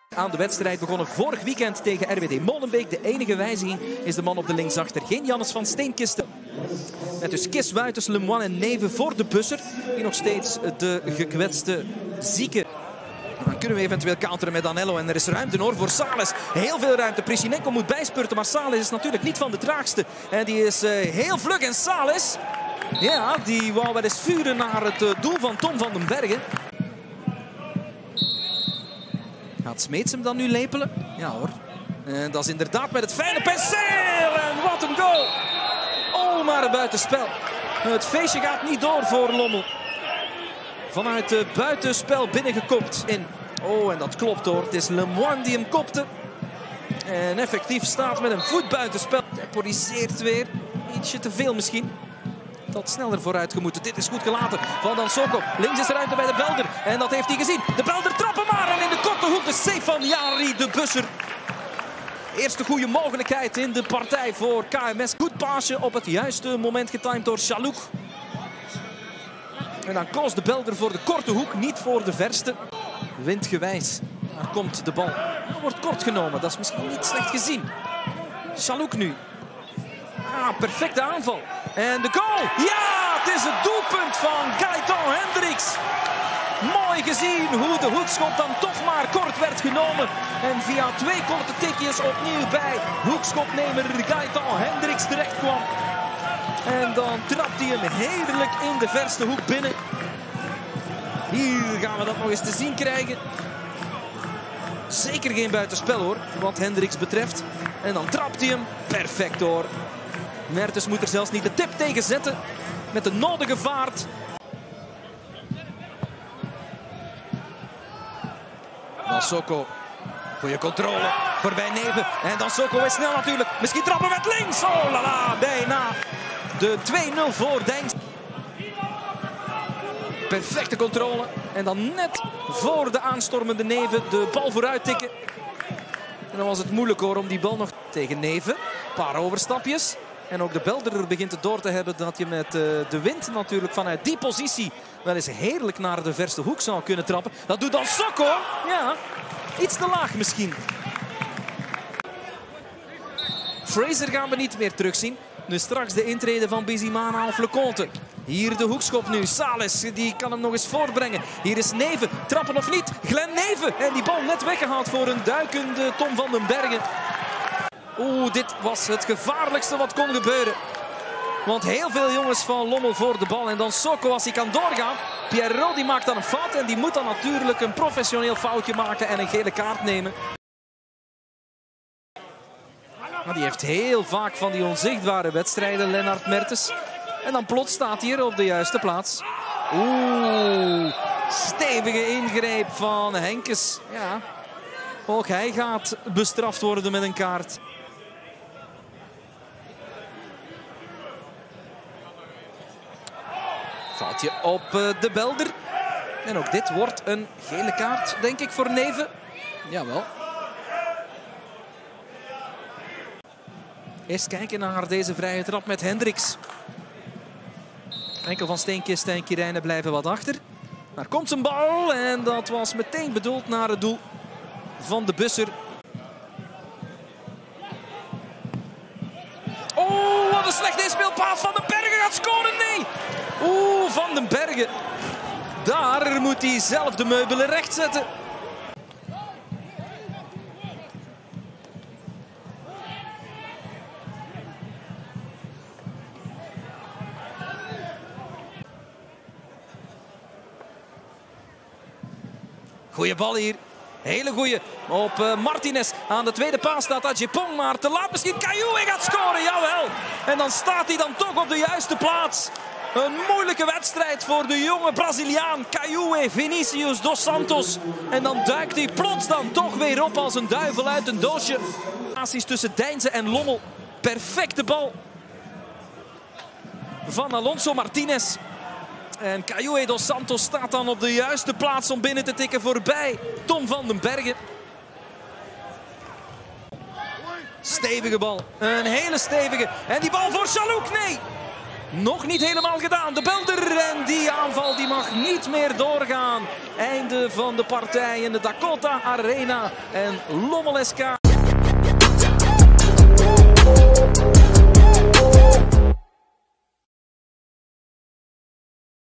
Aan de wedstrijd begonnen vorig weekend tegen RWD Molenbeek. De enige wijziging is de man op de linksachter. Geen Jannes van Steenkisten. Met dus Kis, Wuitens, Lemoine en Neven voor de busser. Die nog steeds de gekwetste zieke. Dan kunnen we eventueel counteren met Danello. En er is ruimte hoor voor Sales. Heel veel ruimte. Prishinenko moet bijspurten. Maar Sales is natuurlijk niet van de traagste. En die is heel vlug. En Sales, ja, die wou wel eens vuren naar het doel van Tom van den Bergen. Gaat Smeets hem dan nu lepelen? Ja hoor. En dat is inderdaad met het fijne penseel. En wat een goal. Oh, maar een buitenspel. Het feestje gaat niet door voor Lommel. Vanuit het buitenspel binnengekopt in. Oh, en dat klopt hoor. Het is Lemoine die hem kopte. En effectief staat met een voet buitenspel. Temporiseert weer. Ietsje te veel misschien. Dat sneller vooruit gemoeten. Dit is goed gelaten van Dansoko. Links is er ruimte bij de Belder. En dat heeft hij gezien. De Belder trappen maar. En in de korte hoek de save van Jari de Busser. Eerste goede mogelijkheid in de partij voor KMS. Goed paasje op het juiste moment getimed door Chalouk. En dan koos de Belder voor de korte hoek, niet voor de verste. Windgewijs. Daar komt de bal. Er wordt kort genomen. Dat is misschien niet slecht gezien. Chalouk nu. Perfecte aanval. En de goal. Ja, het is het doelpunt van Gaëtan Hendricks. Mooi gezien hoe de hoekschop dan toch maar kort werd genomen. En via twee korte tikjes opnieuw bij hoekschopnemer Gaëtan Hendricks terecht kwam. En dan trapt hij hem heerlijk in de verste hoek binnen. Hier gaan we dat nog eens te zien krijgen. Zeker geen buitenspel hoor, wat Hendricks betreft. En dan trapt hij hem perfect hoor. Mertens moet er zelfs niet de tip tegen zetten. Met de nodige vaart. Dansoko. Goeie controle. Voorbij Neven. En Dansoko is snel natuurlijk. Misschien trappen met links. Oh la la. Bijna. De 2-0 voor Denks. Perfecte controle. En dan net voor de aanstormende Neven de bal vooruit tikken. En dan was het moeilijk hoor om die bal nog tegen Neven. Een paar overstapjes. En ook de Belder begint het door te hebben dat je met de wind natuurlijk vanuit die positie wel eens heerlijk naar de verste hoek zou kunnen trappen. Dat doet dan Sokko. Ja, iets te laag misschien. Fraser gaan we niet meer terugzien. Nu straks de intrede van Bizimana of Leconte. Hier de hoekschop nu. Sales, die kan hem nog eens voorbrengen. Hier is Neven. Trappen of niet? Glenn Neven. En die bal net weggehaald voor een duikende Tom van den Bergen. Oeh, dit was het gevaarlijkste wat kon gebeuren. Want heel veel jongens van Lommel voor de bal. En dan Sokko als hij kan doorgaan. Pierrot die maakt dan een fout. En die moet dan natuurlijk een professioneel foutje maken en een gele kaart nemen. Maar die heeft heel vaak van die onzichtbare wedstrijden, Lennart Mertens. En dan plots staat hij hier op de juiste plaats. Oeh, stevige ingreep van Henkes. Ja, ook hij gaat bestraft worden met een kaart. Foutje op de Belder. En ook dit wordt een gele kaart, denk ik, voor Neven. Jawel. Eerst kijken naar deze vrije trap met Hendricks. Enkel van Steenkisten en Kirijnen blijven wat achter. Daar komt zijn bal en dat was meteen bedoeld naar het doel van de Busser. Oh, wat een slechte inspeelpaas. Van den Bergen gaat scoren. Nee. Oeh, Van den Bergen. Daar moet hij zelf de meubelen recht zetten. Goeie bal hier. Hele goeie op Martinez. Aan de tweede paas staat Adjepong, maar te laat misschien. Cailloux gaat scoren, jawel. En dan staat hij dan toch op de juiste plaats. Een moeilijke wedstrijd voor de jonge Braziliaan Cailloux, Vinicius dos Santos. En dan duikt hij plots dan toch weer op als een duivel uit een doosje. Tussen Deinze en Lommel. Perfecte bal van Alonso Martinez. En Cailloux dos Santos staat dan op de juiste plaats om binnen te tikken voorbij Tom van den Bergen. Stevige bal. Een hele stevige. En die bal voor Chalouk. Nee. Nog niet helemaal gedaan. De Belder en die aanval die mag niet meer doorgaan. Einde van de partij in de Dakota Arena. En Lommel SK